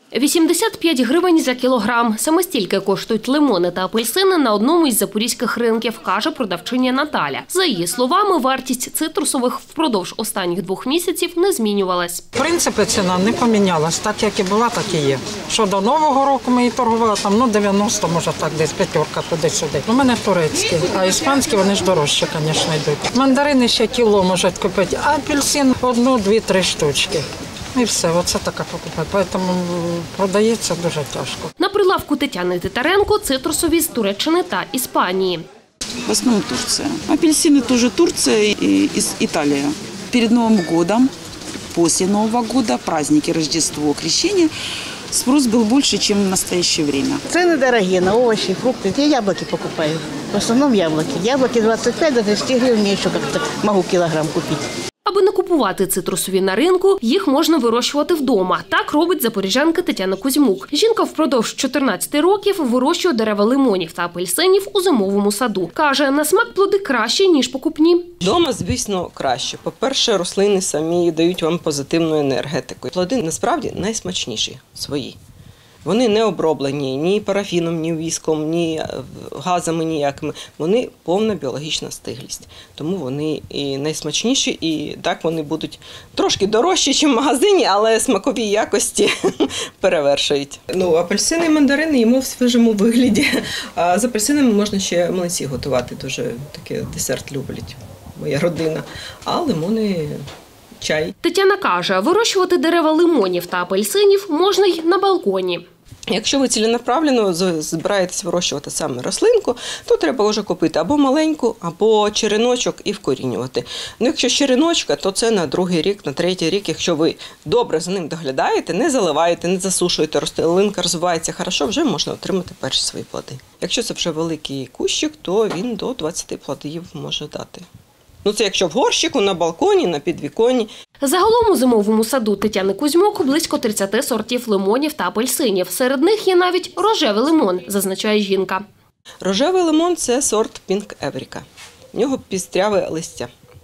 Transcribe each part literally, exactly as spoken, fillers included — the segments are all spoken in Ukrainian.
вісімдесят п'ять гривень за кілограм. Саме стільки коштують лимони та апельсини на одному із запорізьких ринків, каже продавчиня Наталя. За її словами, вартість цитрусових впродовж останніх двох місяців не змінювалась. В принципі, ціна не помінялась. Так, як і була, так і є. Що до Нового року ми її торгували, там, ну, дев'яносто, може так, десь п'ятерка туди-сюди. У мене турецькі, а іспанські вони ж дорожчі, звісно, йдуть. Мандарини ще кіло можуть купити, а апельсин одну, дві, три штучки. І все, оце така покупка, тому продається дуже тяжко. На прилавку Тетяни Титаренко цитрусові з Туреччини та Іспанії. В основном Турция. Апельсины тоже Турция и Италия. Перед Новым годом, после Нового года, праздники, Рождество, Крещение, спрос был больше, чем в настоящее время. Цены дорогие на овощи, фрукты. Я яблоки покупаю. В основном яблоки. Яблоки двадцать пять до тридцати гривен, я еще как-то могу килограмм купить. Аби не купувати цитрусові на ринку, їх можна вирощувати вдома. Так робить запоріжанка Тетяна Кузьмук. Жінка впродовж чотирнадцяти років вирощує дерева лимонів та апельсинів у зимовому саду. Каже, на смак плоди кращі, ніж покупні. Вдома, звісно, краще. По-перше, рослини самі дають вам позитивну енергетику. Плоди, насправді, найсмачніші свої. Вони не оброблені ні парафіном, ні віском, ні газами ніякими. Вони повна біологічна стиглість. Тому вони і найсмачніші, і так вони будуть трошки дорожчі, ніж в магазині, але смакові якості перевершують. Ну, апельсини і мандарини їмо в свіжому вигляді. А з апельсинами можна ще млинці готувати. Дуже такий десерт люблять моя родина. А лимони – чай. Тетяна каже, вирощувати дерева лимонів та апельсинів можна й на балконі. Якщо ви ціленаправленно збираєтесь вирощувати саме рослинку, то треба вже купити або маленьку, або череночок і вкорінювати. Ну, якщо череночка, то це на другий рік, на третій рік. Якщо ви добре за ним доглядаєте, не заливаєте, не засушуєте, рослинка розвивається хорошо, вже можна отримати перші свої плоди. Якщо це вже великий кущик, то він до двадцяти плодів може дати. Ну, це якщо в горщику, на балконі, на підвіконні. Загалом у зимовому саду Тетяни Кузьмук близько тридцяти сортів лимонів та апельсинів. Серед них є навіть рожевий лимон, зазначає жінка. Рожевий лимон – це сорт Pink Africa. В нього пістряве листя.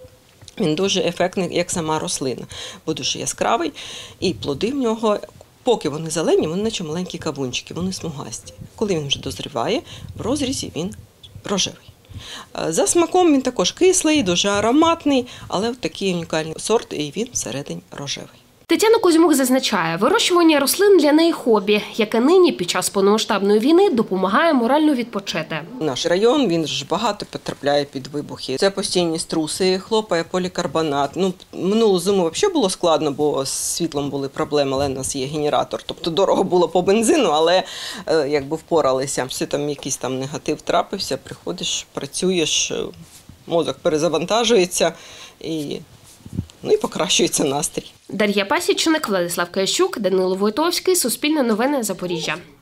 Він дуже ефектний, як сама рослина, бо дуже яскравий. І плоди в нього, поки вони зелені, вони наче маленькі кавунчики, вони смугасті. Коли він вже дозріває, в розрізі він рожевий. За смаком він також кислий, дуже ароматний, але такий унікальний сорт, і він всередині рожевий. Тетяна Кузьмук зазначає, вирощування рослин для неї хобі, яке нині під час повномасштабної війни допомагає морально відпочити. Наш район, він ж багато потрапляє під вибухи. Це постійні струси, хлопає полікарбонат. Ну, минулу зиму взагалі було складно, бо з світлом були проблеми, але в нас є генератор. Тобто дорого було по бензину, але е, якби впоралися. Все там якийсь там негатив трапився, приходиш, працюєш, мозок перезавантажується і, ну, і покращується настрій. Дар'я Пасічник, Владислав Киящук, Данило Войтовський, Суспільне новини, Запоріжжя.